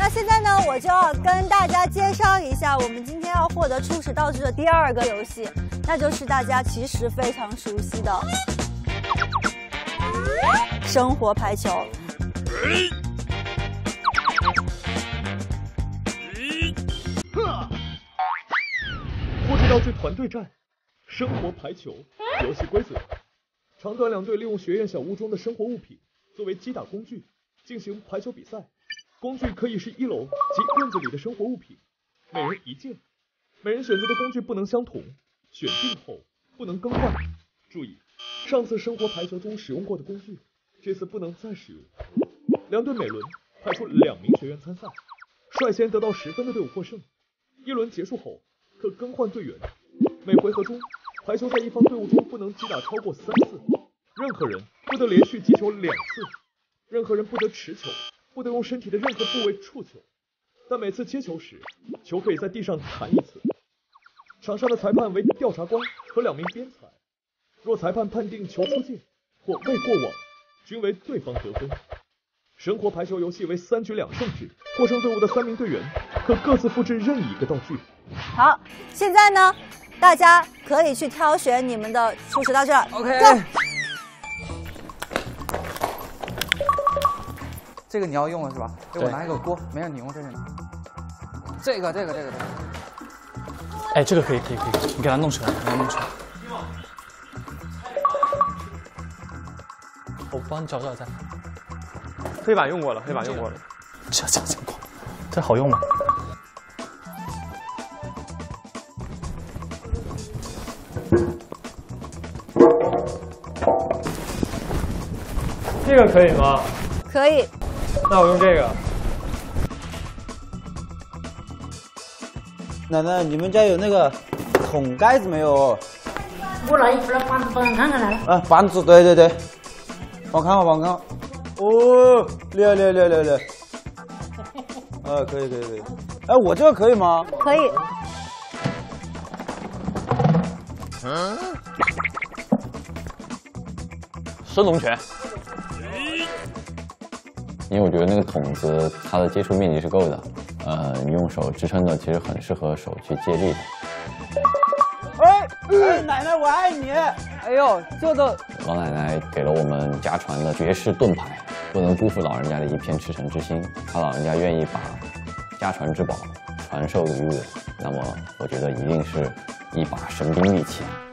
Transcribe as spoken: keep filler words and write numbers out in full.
那现在呢，我就要跟大家介绍一下我们今天要获得初始道具的第二个游戏，那就是大家其实非常熟悉的生活排球。 初始道具团队战，生活排球。游戏规则：长短两队利用学院小屋中的生活物品作为击打工具进行排球比赛。工具可以是一楼及院子里的生活物品，每人一件。每人选择的工具不能相同，选定后不能更换。注意，上次生活排球中使用过的工具，这次不能再使用。两队每轮派出两名学员参赛，率先得到十分的队伍获胜。一轮结束后可更换队员。每回合中，排球在一方队伍中不能击打超过三次，任何人不得连续击球两次，任何人不得持球，不得用身体的任何部位触球，但每次接球时，球可以在地上弹一次。场上的裁判为调查官和两名边裁，若裁判判定球出界或未过网，均为对方得分。生活排球游戏为三局两胜制，获胜队伍的三名队员可各自复制任意一个道具。 好，现在呢，大家可以去挑选你们的初始道具了。 OK。这个你要用了是吧？给我拿一个锅，没让你用这个。这个，这个，这个，这个。 哎，这个可以，可以，可以，你给它弄出来，给它弄出来。我帮你找找再。 黑板用过了，黑板用过了。 这这这光，这好用吗？ 这个可以吗？ 可以。 那我用这个。 奶奶，你们家有那个桶盖子没有？ 我拿一副那板子，帮你看看来了。 啊，板子，对对对，帮我看看，帮我看看。哦，厉害厉害厉害厉害厉害！啊，可以可以可以。哎，我这个可以吗？ 可以。 嗯。升龙拳。 因为我觉得那个桶子它的接触面积是够的，呃，你用手支撑的其实很适合手去借力的。 哎哎，奶奶我爱你！哎呦，这都老奶奶给了我们家传的绝世盾牌，不能辜负老人家的一片赤诚之心。他老人家愿意把家传之宝传授于我，那么我觉得一定是一把神兵利器。